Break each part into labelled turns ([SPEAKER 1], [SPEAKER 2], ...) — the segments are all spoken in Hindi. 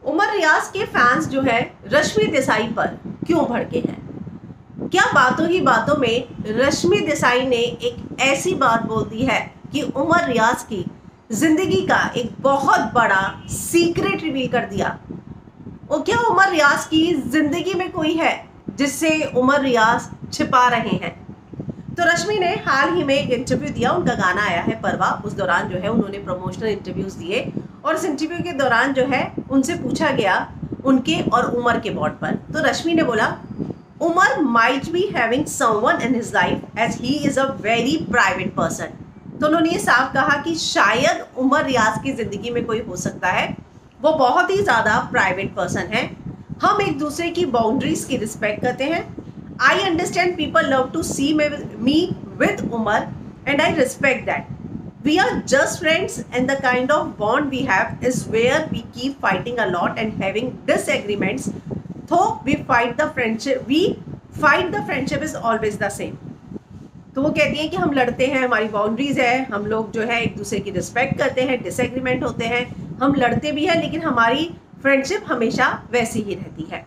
[SPEAKER 1] उमर रियाज के फैंस जो है रश्मि देसाई पर क्यों भड़के हैं? क्या बातों ही बातों में रश्मि देसाई ने एक ऐसी बात बोल दी है कि उमर रियाज की जिंदगी का एक बहुत बड़ा सीक्रेट रिवील कर दिया। और क्या उमर रियाज की जिंदगी में कोई है जिससे उमर रियाज छिपा रहे हैं? तो रश्मि ने हाल ही में एक इंटरव्यू दिया, उनका गाना आया है परवा। उस दौरान जो है उन्होंने प्रमोशनल इंटरव्यूज दिए और इस इंटरव्यू के दौरान जो है उनसे पूछा गया उनके और उमर के बॉन्ड पर। तो रश्मि ने बोला, Umar might be having someone in his life as he is a very private person. तो उन्होंने ये साफ कहा कि शायद उमर रियाज की जिंदगी में कोई हो सकता है, वो बहुत ही ज्यादा प्राइवेट पर्सन है। हम एक दूसरे की बाउंड्रीज की रिस्पेक्ट करते हैं। I understand people love to see me with Umar and I respect that. We are just friends and the kind of bond we have is where we keep fighting a lot and having disagreements. Though we fight the friendship is always the same. तो वो कहती हैं कि हम लड़ते हैं, हमारी बाउंड्रीज है, हम लोग जो है एक दूसरे की रिस्पेक्ट करते हैं, डिसएग्रीमेंट होते हैं, हम लड़ते भी हैं, लेकिन हमारी फ्रेंडशिप हमेशा वैसी ही रहती है।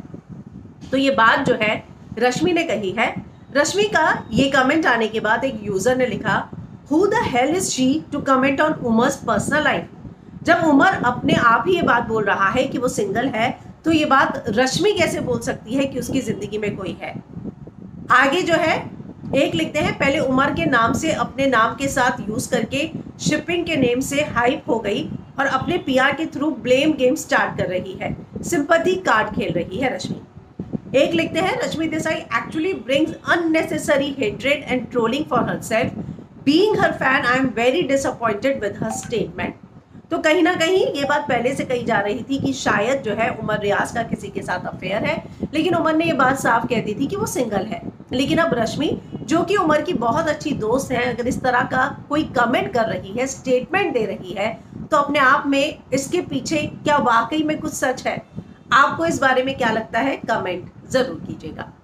[SPEAKER 1] तो ये बात जो है रश्मि ने कही है। रश्मि का ये कमेंट आने के बाद एक यूजर ने लिखा, Who the hell is she to comment on Umar's personal life? जब उमर अपने आप ही ये बात बोल रहा है कि वो सिंगल है, तो ये बात रश्मि कैसे बोल सकती है कि उसकी जिंदगी में कोई है? आगे जो है एक लिखते हैं, पहले उमर के नाम से अपने नाम के साथ यूज करके शिपिंग के नेम से हाइप हो गई और अपने पीआर के थ्रू ब्लेम गेम स्टार्ट कर रही है, सिंपैथी कार्ड खेल रही है रश्मि। एक लिखते हैं, Rashmi Desai actually brings unnecessary hatred and trolling for herself. Being her fan I am very disappointed with her statement. तो कहीं ना कहीं ये बात पहले से कही जा रही थी कि शायद जो है उमर रियाज का किसी के साथ अफेयर है, लेकिन उमर ने ये बात साफ कह दी थी कि वो सिंगल है। लेकिन अब रश्मि, जो कि उमर की बहुत अच्छी दोस्त है, अगर इस तरह का कोई कमेंट कर रही है, स्टेटमेंट दे रही है, तो अपने आप में इसके पीछे क्या वाकई में कुछ सच है? आपको इस बारे में क्या लगता है? कमेंट जरूर कीजिएगा।